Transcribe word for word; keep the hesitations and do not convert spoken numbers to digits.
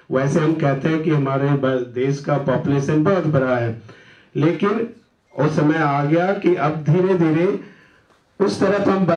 वैसे हम कहते हैं कि हमारे देश का पॉपुलेशन बहुत बड़ा है, लेकिन उस समय आ गया कि अब धीरे धीरे उस तरफ हम